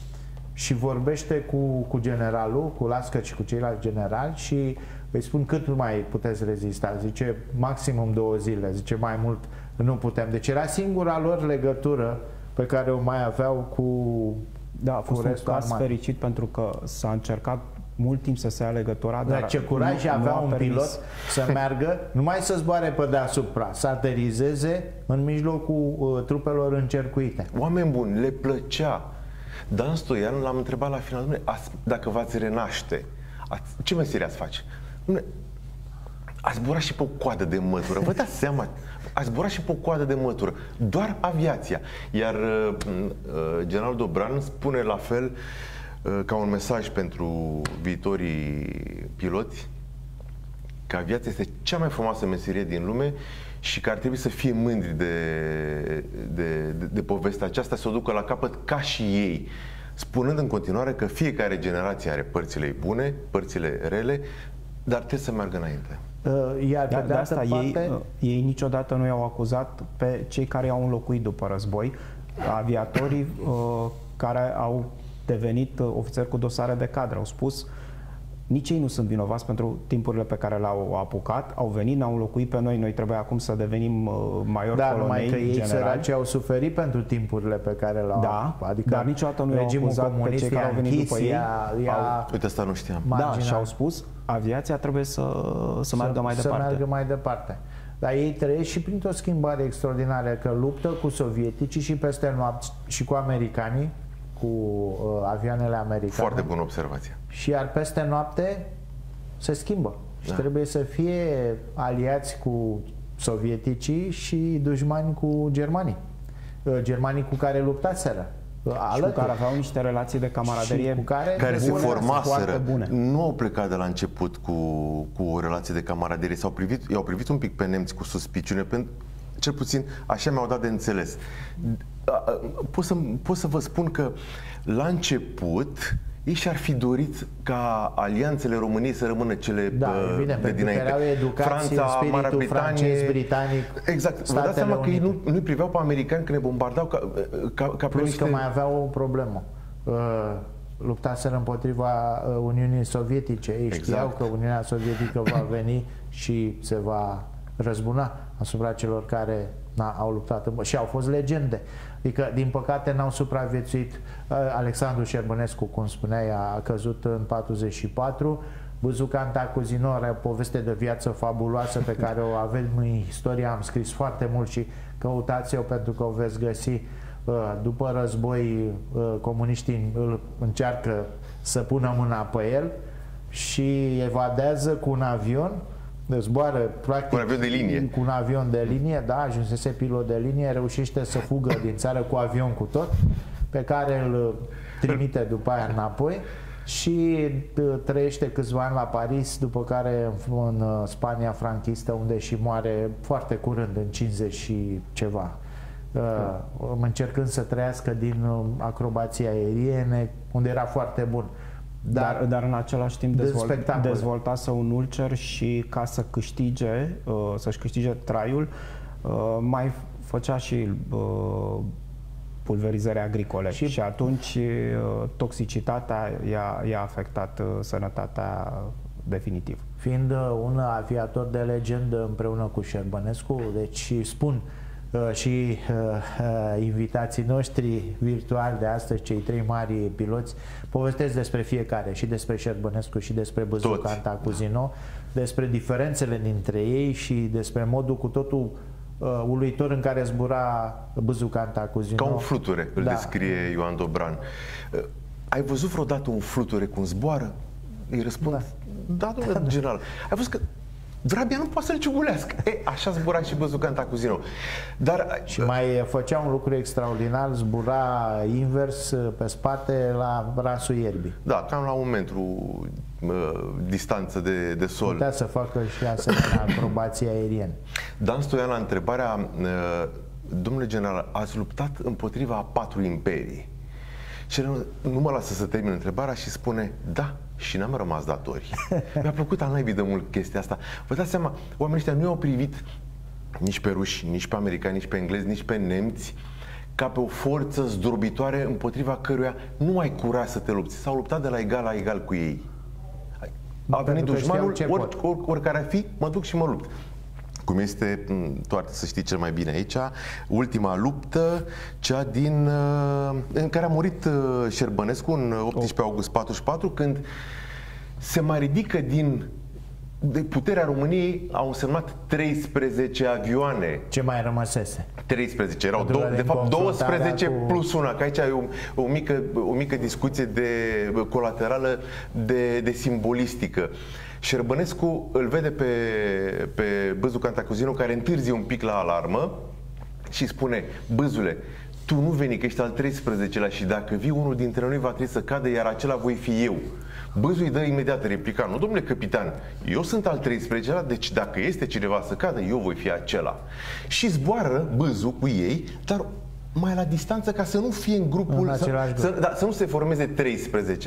și vorbește cu, cu generalul, cu Lasker și cu ceilalți generali și îi spun cât mai puteți rezista, zice maximum două zile, zice mai mult nu putem, deci era singura lor legătură pe care o mai aveau cu... Da, a fost un caz fericit pentru că s-a încercat mult timp să se ia legătura, dar ce curaj avea un permis. pilot să meargă, numai să zboare pe deasupra, să aterizeze în mijlocul uh, trupelor încercuite. Oameni buni, le plăcea. Dan Stoian l-am întrebat la final, dumne, dacă v-ați renaște, ați, ce meserie ați face? Dumne, ați zburat și pe o coadă de mătură, vă dați seama? Ați zburat și pe o coadă de mătură, doar aviația. Iar uh, uh, general Dobran spune la fel uh, ca un mesaj pentru viitorii piloti că aviația este cea mai frumoasă meserie din lume și că ar trebui să fie mândri de, de, de, de povestea aceasta, să o ducă la capăt ca și ei, spunând în continuare că fiecare generație are părțile bune, părțile rele, dar trebuie să meargă înainte. Iar de, de, de asta parte... ei, ei niciodată nu i-au acuzat pe cei care i-au înlocuit după război, aviatorii uh, care au devenit ofițeri cu dosare de cadre. Au spus, nici ei nu sunt vinovați pentru timpurile pe care le-au apucat, au venit, ne-au înlocuit pe noi, noi trebuie acum să devenim uh, major da, colonei, numai că ei generali. Săraci au suferit pentru timpurile pe care le-au da, apucat. Adică dar niciodată nu i-au acuzat pe cei care au venit după ei. Ea, ea au... Uite, asta nu știam. Da, și au spus, aviația trebuie să, să meargă mai să departe. Să meargă mai departe. Dar ei trăiesc și printr-o schimbare extraordinară, că luptă cu sovieticii și peste noapte și cu americanii, cu uh, avioanele americane. Foarte bună observație. Și iar peste noapte se schimbă. Și da. trebuie să fie aliați cu sovieticii și dușmani cu germanii. Germanii cu care luptaseră. Și cu care aveau niște relații de camaraderie cu care, care se formaseră. Bune. Nu au plecat de la început cu, cu o relație de camaraderie. S-au privit, i-au privit un pic pe nemți cu suspiciune, pentru, cel puțin așa mi-au dat de înțeles. Pot să, pot să vă spun că la început ei și-ar fi dorit ca alianțele României să rămână cele da, uh, evident, de dinainte. Erau educați Franța, în Marea spiritul francez, britanic. Exact. Vă dați seama că ei nu, nu-i priveau pe americani când ne bombardau ca, ca, ca Plus niște... că mai aveau o problemă. Uh, luptaseră împotriva uh, Uniunii Sovietice. Ei exact. știau că Uniunea Sovietică va veni și se va răzbuna asupra celor care Na, au luptat și au fost legende. Adică, din păcate, n-au supraviețuit. Alexandru Șerbănescu, cum spuneai, a căzut în patruzeci și patru. Bâzu Cantacuzino are o poveste de viață fabuloasă pe care o avem în istorie. Am scris foarte mult și căutați-o pentru că o veți găsi. După război, comuniștii îl încearcă să pună mâna pe el și evadează cu un avion, zboară practic cu un avion de linie. Cu un avion de linie, da, ajunsese pilot de linie, reușește să fugă din țară cu avion cu tot, pe care îl trimite după aia înapoi și trăiește câțiva ani la Paris, după care în Spania franchistă, unde și moare foarte curând, în cincizeci și ceva. Uh, încercând să trăiască din uh, acrobații aeriene, unde era foarte bun. Dar, dar, dar în același timp dezvolt, dezvoltase un ulcer și ca să câștige, uh, să-și câștige traiul, uh, mai făcea și uh, pulverizări agricole și, și atunci uh, toxicitatea i-a, i-a afectat uh, sănătatea definitiv. Fiind uh, un aviator de legendă împreună cu Șerbănescu, deci spun și uh, uh, invitații noștri virtuali de astăzi, cei trei mari piloți, povestesc despre fiecare, și despre Șerbănescu și despre Bâzu Cantacuzino, despre diferențele dintre ei și despre modul cu totul uh, uluitor în care zbura Bâzu Cantacuzino. Ca un fluture, îl da. descrie Ioan Dobran. Uh, ai văzut vreodată un fluture cum zboară? Îi răspund, da, da domnule general. Ai văzut că vrabia nu poate să-l ciugulească. E, așa zbura și Bâzu Cantacuzino. Dar și mai făcea un lucru extraordinar, zbura invers pe spate la rasul ierbii. Da, cam la un metru uh, distanță de, de sol. Putea să facă și asemenea acrobații aeriene. Dan Stoian, la întrebarea, uh, domnule general, ați luptat împotriva a patru imperii. Și nu mă lasă să termin întrebarea și spune, da, și n-am rămas datori. Mi-a plăcut al naibii de mult chestia asta. Vă dați seama, oamenii ăștia nu i-au privit nici pe ruși, nici pe americani, nici pe englezi, nici pe nemți ca pe o forță zdrobitoare împotriva căruia nu ai curaj să te lupți. S-au luptat de la egal la egal cu ei. A venit dușmanul, or, or, oricare ar fi, mă duc și mă lupt. Cum este, tu ar să știi cel mai bine aici, ultima luptă, cea din, în care a murit Șerbănescu în optsprezece august patruzeci și patru, când se mai ridică din de puterea României, au însemnat treisprezece avioane. Ce mai rămăsese? treisprezece, erau două, de fapt douăsprezece cu... plus una, că aici e o, o, mică, o mică discuție de colaterală de, de simbolistică. Șerbănescu îl vede pe, pe Bâzu Cantacuzino, care întârzie un pic la alarmă și spune, Bâzule, tu nu veni că ești al treisprezecelea și dacă vii unul dintre noi va trebui să cadă, iar acela voi fi eu. Bâzu îi dă imediat replica, nu domnule capitan, eu sunt al treisprezecelea, deci dacă este cineva să cadă, eu voi fi acela. Și zboară Bâzu cu ei, dar mai la distanță, ca să nu fie în grupul, în să, să, da, să nu se formeze treisprezece.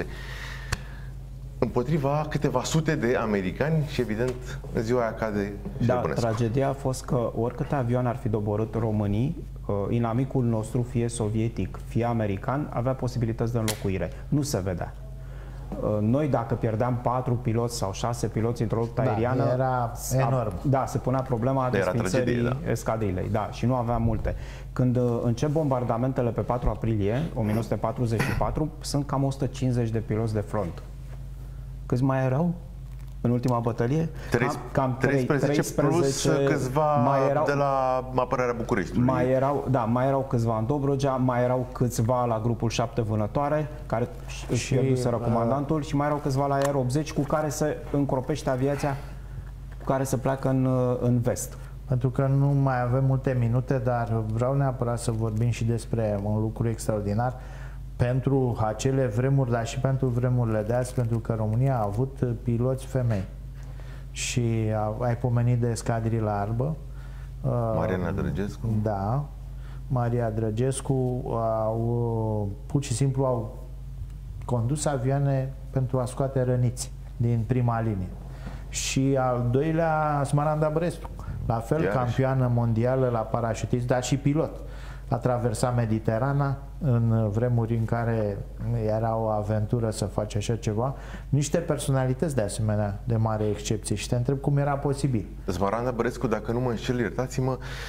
Împotriva câteva sute de americani și evident în ziua aia cade Șerbănescu. Da, tragedia a fost că oricâte avioane ar fi doborât românii, inamicul nostru, fie sovietic, fie american, avea posibilități de înlocuire. Nu se vedea. Noi, dacă pierdeam patru piloți sau șase piloți într-o luptă da, aeriană, era enorm. Da, se punea problema de desfințării da. escadrilei. Da, și nu aveam multe. Când încep bombardamentele pe patru aprilie o mie nouă sute patruzeci și patru, sunt cam o sută cincizeci de piloți de front. Câți mai erau în ultima bătălie? Cam, cam treisprezece plus câțiva mai erau, de la apărarea Bucureștiului. Mai erau, da, mai erau câțiva în Dobrogea, mai erau câțiva la grupul șapte Vânătoare, care își pierduseră comandantul, și mai erau câțiva la Aer optzeci, cu care se încropește aviația, cu care se pleacă în, în vest. Pentru că nu mai avem multe minute, dar vreau neapărat să vorbim și despre un lucru extraordinar pentru acele vremuri, dar și pentru vremurile de azi, pentru că România a avut piloți femei. Și ai pomenit de Escadrila Albă. Mariana Drăgescu. Da. Maria Drăgescu au, pur și simplu au condus avioane pentru a scoate răniți din prima linie. Și al doilea, Smaranda Brescu. La fel, Iarăși. campioană mondială la parașutism, dar și pilot. A traversat Mediterana în vremuri în care era o aventură să faci așa ceva. Niște personalități de asemenea de mare excepție. Și te întreb cum era posibil. Smaranda Brescu, dacă nu mă înșel, iertați-mă,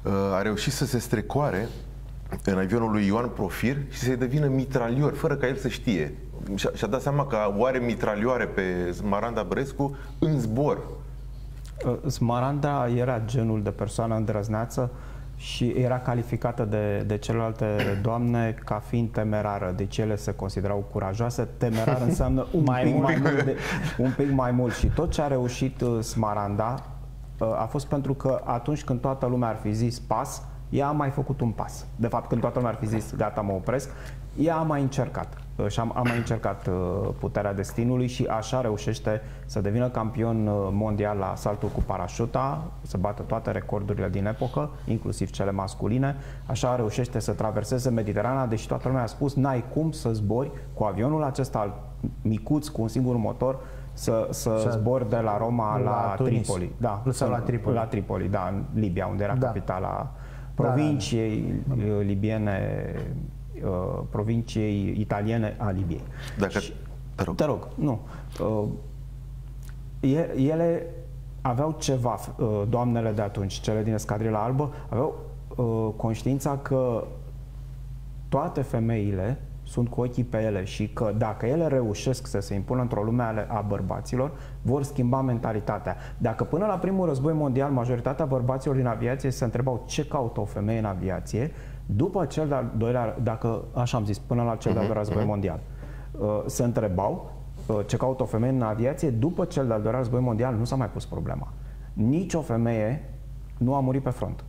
a reușit să se strecoare în avionul lui Ioan Profir și să-i devină mitralior, fără ca el să știe. Și-a, și-a dat seama că oare mitralioare pe Smaranda Bărescu în zbor. Smaranda era genul de persoană îndrăzneață și era calificată de, de celelalte doamne ca fiind temerară. Deci ele se considerau curajoase. Temerar înseamnă un, mai pic, mai mult de, un pic mai mult. Și tot ce a reușit Smaranda a fost pentru că atunci când toată lumea ar fi zis pas, ea a mai făcut un pas. De fapt, când toată lumea ar fi zis gata, mă opresc, ea a mai încercat. Și a, a mai încercat puterea destinului și așa reușește să devină campion mondial la saltul cu parașuta, să bată toate recordurile din epocă, inclusiv cele masculine. Așa reușește să traverseze Mediterana, deși toată lumea a spus n-ai cum să zbori cu avionul acesta micuț, cu un singur motor, să, să, să zbori de la Roma la, la Tripoli. Da, sau la Tripoli. La Tripoli, da, în Libia, unde era da. capitala provinciei da, da, da. libiene, uh, provinciei italiene a Libiei. Dacă și, te rog. Te rog, nu. Uh, ele aveau ceva, uh, doamnele de atunci, cele din Escadrila Albă, aveau uh, conștiința că toate femeile sunt cu ochii pe ele și că dacă ele reușesc să se impună într-o lume a bărbaților, vor schimba mentalitatea. Dacă până la primul război mondial majoritatea bărbaților din aviație se întrebau ce caută o femeie în aviație, după cel de-al doilea, dacă așa am zis, până la cel de-al doilea război mondial, se întrebau ce caută o femeie în aviație, după cel de-al doilea război mondial nu s-a mai pus problema. Nici o femeie nu a murit pe front.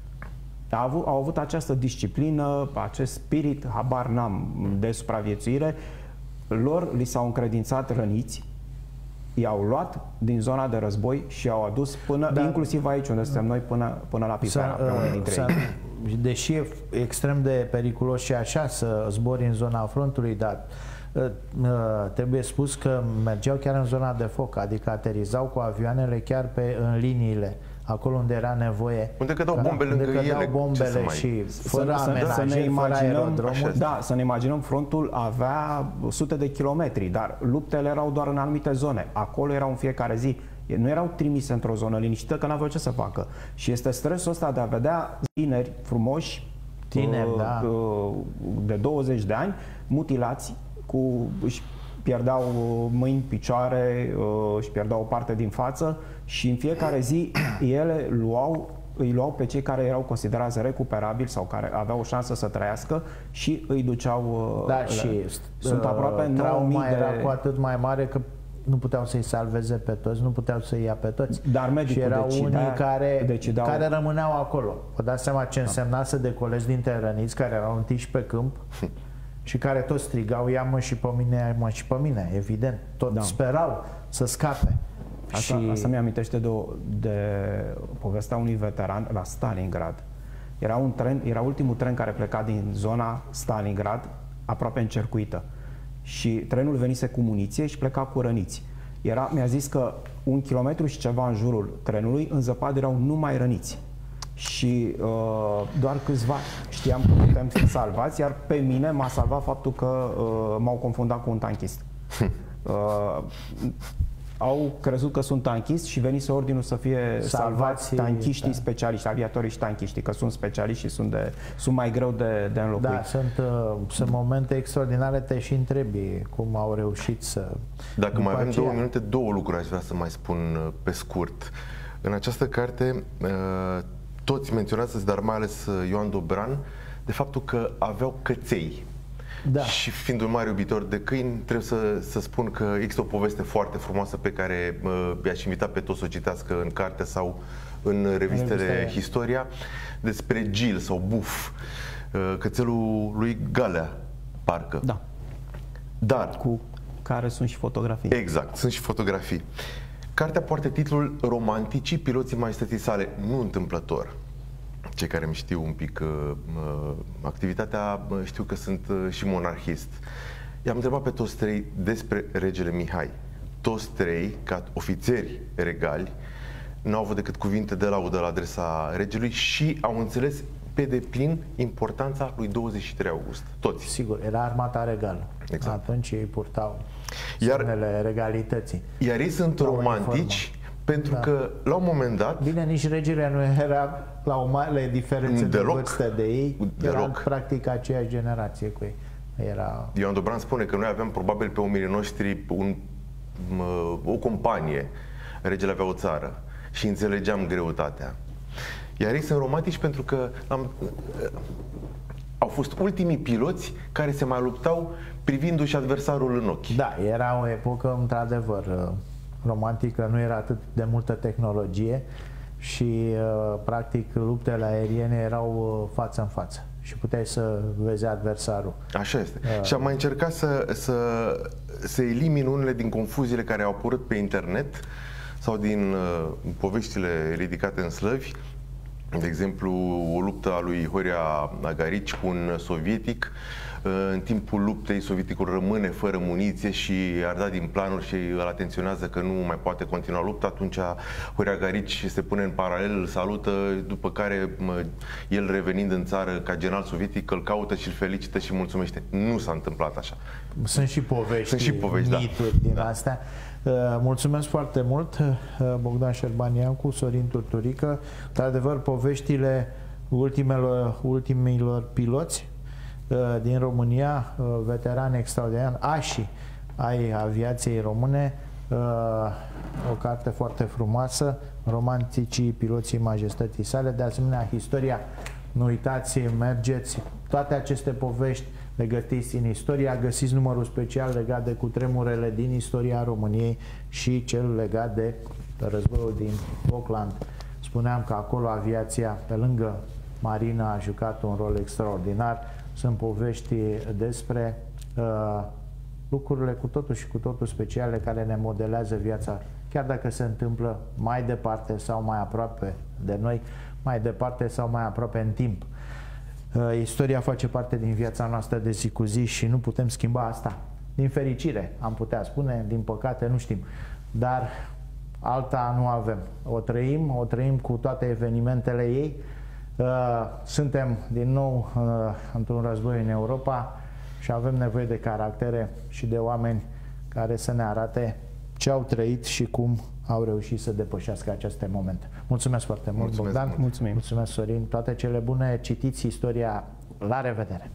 Au avut, au avut această disciplină, acest spirit, habar n-am, de supraviețuire. Lor li s-au încredințat răniți, i-au luat din zona de război și i-au adus până, da, inclusiv aici unde suntem noi, până, până la Pipera, pe unii dintre ei. Deși e extrem de periculos și așa să zbori în zona frontului, dar trebuie spus că mergeau chiar în zona de foc, adică aterizau cu avioanele chiar pe, în liniile acolo unde era nevoie. Unde cădeau bombe lângă ele, bombele și fără amenaje, fără aerodromul. Da, să ne imaginăm, frontul avea sute de kilometri, dar luptele erau doar în anumite zone. Acolo erau în fiecare zi. Nu erau trimise într-o zonă liniștită, că n-aveau ce să facă. Și este stresul ăsta de a vedea tineri frumoși, tineri, da, de douăzeci de ani, mutilați, cu își pierdeau mâini, picioare, își pierdeau o parte din față și în fiecare zi ele luau, îi luau pe cei care erau considerați recuperabili sau care aveau o șansă să trăiască și îi duceau. Da, le, și sunt aproape nouă mii de... era cu atât mai mare că nu puteau să-i salveze pe toți, nu puteau să-i ia pe toți. Dar medicul și erau decidea, unii care, decidau... care rămâneau acolo. Vă dați seama ce însemna să decolezi dintre răniți care erau întiși pe câmp și care toți strigau, ia-mă și pe mine, ia-mă și pe mine, evident. Tot da. sperau să scape. Asta, și... asta mi-amintește de, de povestea unui veteran la Stalingrad. Era un tren, era ultimul tren care pleca din zona Stalingrad, aproape încercuită. Și trenul venise cu muniție și pleca cu răniți. Era, mi-a zis că un kilometru și ceva în jurul trenului, în zăpadă erau numai răniți. Și uh, doar câțiva știam că putem fi salvați, iar pe mine m-a salvat faptul că uh, m-au confundat cu un tanchist. Uh, au crezut că sunt tanchist și venise ordinul să fie salvați, salvați tanchiștii, da, specialiști, aviatorii și tanchiștii, că sunt specialiști și sunt, de, sunt mai greu de, de înlocuit. Da, sunt, uh, sunt momente extraordinare, te și întrebi cum au reușit să... Dacă mai avem aceea... două minute, două lucruri aș vrea să mai spun pe scurt. În această carte, uh, toți menționați, dar mai ales Ioan Dobran, de faptul că aveau căței. Da. Și fiind un mare iubitor de câini, trebuie să, să spun că există o poveste foarte frumoasă pe care uh, i-aș invita pe toți să o citească în carte sau în revistele Revista. Historia, despre Gil sau Buf, uh, cățelul lui Galea, parcă. Da. Dar... Cu care sunt și fotografii. Exact, sunt și fotografii. Cartea poartă titlul Romanticii piloții maestății sale, nu întâmplător. Cei care îmi știu un pic uh, activitatea știu că sunt uh, și monarhist. I-am întrebat pe toți trei despre regele Mihai. Toți trei, ca ofițeri regali, n-au avut decât cuvinte de laudă la adresa regelui și au înțeles pe deplin importanța lui douăzeci și trei august. Toți. Sigur, era armata regală. Exact. Atunci ei purtau iar, semnele regalității. Iar ei sunt romantici Pentru da. că, la un moment dat... Bine, nici regele nu era la o mare diferență deloc, de vârstă de ei. Deloc. Era practic aceeași generație cu ei. Era... Ioan Dobran spune că noi aveam probabil pe umerii noștri un, o companie. Regele avea o țară și înțelegeam greutatea. Iar ei sunt romantici pentru că am, au fost ultimii piloți care se mai luptau privindu-și adversarul în ochi. Da, era o epocă într-adevăr romantică, nu era atât de multă tehnologie și practic luptele aeriene erau față în față și puteai să vezi adversarul. Așa este. Uh. Și am mai încercat să, să, să elimin unele din confuziile care au apărut pe internet sau din uh, poveștile ridicate în slăvi. De exemplu, o luptă a lui Horia Agarici cu un sovietic. În timpul luptei, sovieticul rămâne fără muniție și ar da din planuri și îl atenționează că nu mai poate continua lupta. Atunci Horia Agarici se pune în paralel, îl salută, după care el, revenind în țară ca general sovietic, îl caută și îl felicită și mulțumește. Nu s-a întâmplat așa. Sunt și povești, Sunt și povești, mituri da. din da. astea. Mulțumesc foarte mult, Bogdan Șerbaniancu, Sorin Turturică. Într-adevăr, poveștile ultimelor, ultimilor piloți din România, veterani extraordinari, ași ai aviației române, o carte foarte frumoasă, Romanticii piloții majestății sale, de asemenea istoria, nu uitați, mergeți, toate aceste povești le găsiți în istoria, găsiți numărul special legat de cutremurele din istoria României și cel legat de războiul din Falkland. Spuneam că acolo aviația, pe lângă marina, a jucat un rol extraordinar. Sunt povești despre uh, lucrurile cu totul și cu totul speciale care ne modelează viața, chiar dacă se întâmplă mai departe sau mai aproape de noi, mai departe sau mai aproape în timp. Uh, istoria face parte din viața noastră de zi cu zi și nu putem schimba asta. Din fericire, am putea spune, din păcate nu știm, dar alta nu avem. O trăim, o trăim cu toate evenimentele ei. Suntem din nou într-un război în Europa și avem nevoie de caractere și de oameni care să ne arate ce au trăit și cum au reușit să depășească aceste momente. Mulțumesc foarte mult, Mulțumesc, Bogdan. mult. Mulțumim. Mulțumesc, Sorin. Toate cele bune. Citiți istoria. La revedere!